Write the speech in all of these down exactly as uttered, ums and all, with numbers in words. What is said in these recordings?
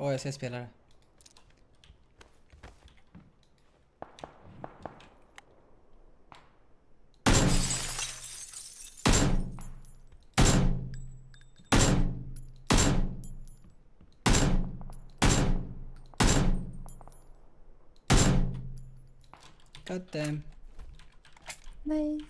Åh, oh, jag ser spelare. Got them. Nice.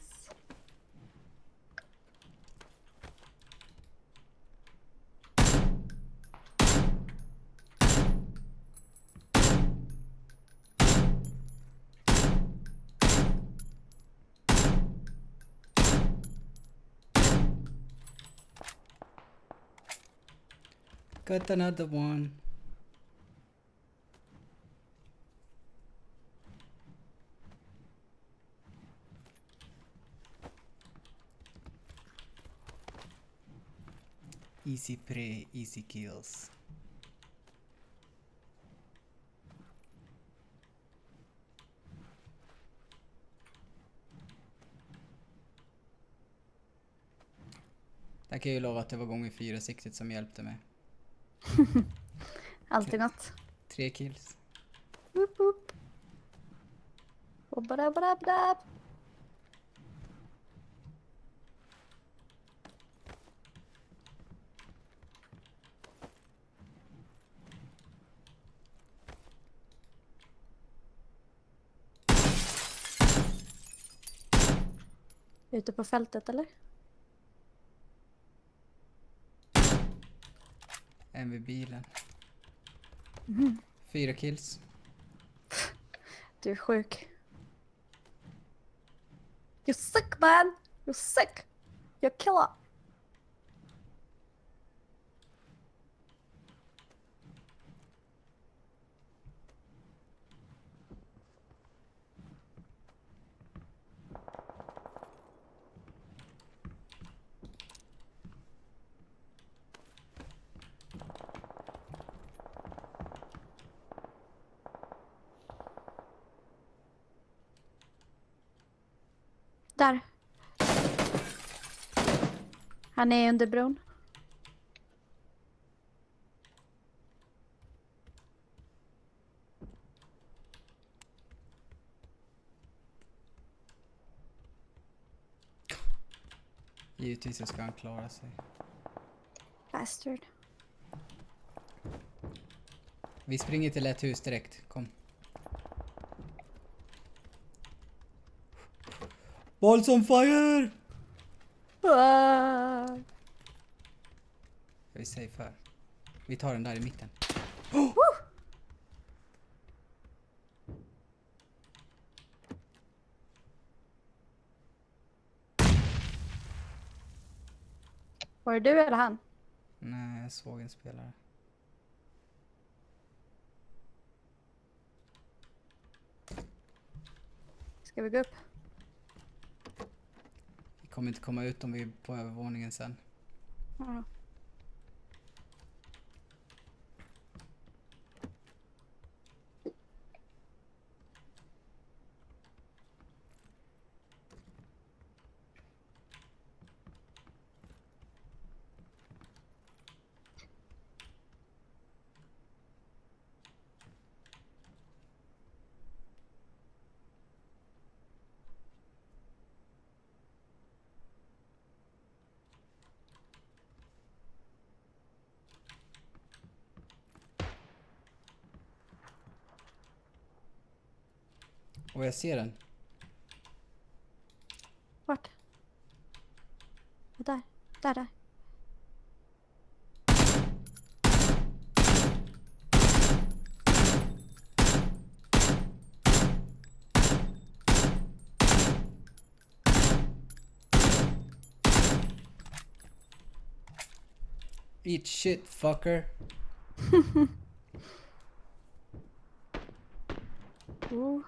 Got another one. Easy prey, easy kills. Jag kan ju lova att det var gånger fyra siktet som hjälpte mig. Alltid något. Tre kills. Woop woop. Obadabadabdab. Ute på fältet eller? En vid bilen. Mm. Fyra kills. Du är sjuk. You're sick man! You're sick! You're killer! Där. Han är under bron. Givetvis så ska han klara sig. Bastard. Vi springer till ett hus direkt. Kom. Balls on fire! Ah. Jag är safe här. Vi tar den där i mitten. Oh! Var det du eller han? Nej, jag såg en spelare. Ska vi gå upp? Vi kommer inte komma ut om vi är på övervåningen sen. Ja. Och jag ser den. Vart? Där, där, där. Eat shit, fucker. Oh.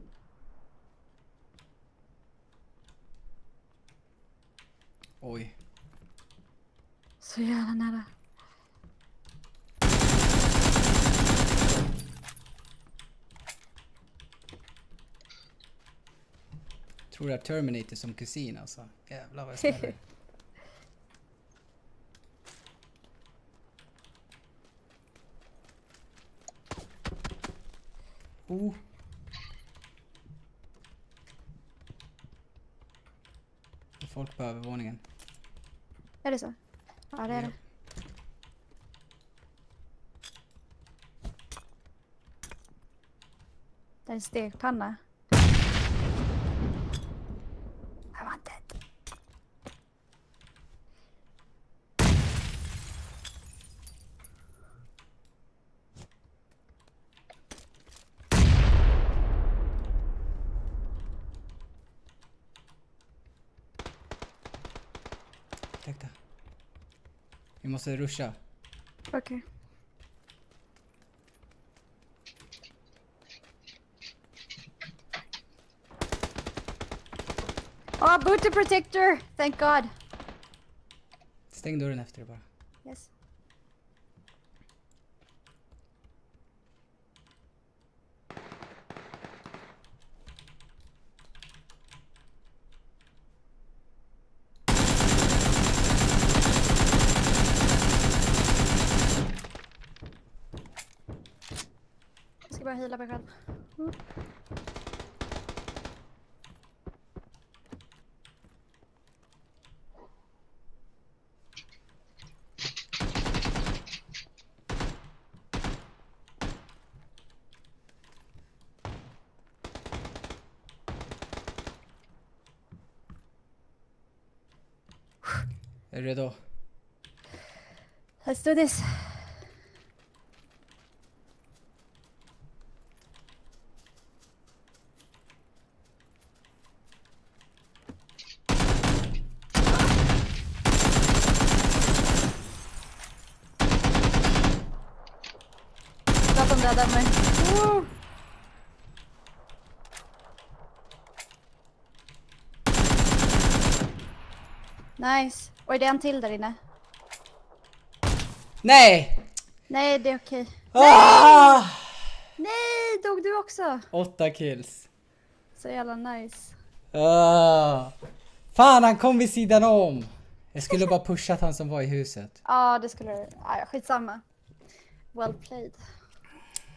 Oj. Så jävla nära. Tror jag Terminator som kusin alltså. Jävlar vad jag spelar. Oh. Det är folk på övervåningen. Är det så? Ja, det är det. Det är en stekpanna. I want it. Ursäkta. Vi måste ruscha. Okej. Okay. Oh, booty protector! Thank God. Stäng dörren efter det bara. Yes. Jag ska bara heala mig själv. Mm. Är du redo? Let's do this. Låt dem döda mig. Woo! Nice. Och är det en till där inne? Nej! Nej, det är okej. Ah! Nej, dog du också? Åtta kills. Så jävla nice. Ah. Fan, han kom vid sidan om. Jag skulle bara pushat han som var i huset. Ja, det skulle du. Ja, skitsamma. Well played.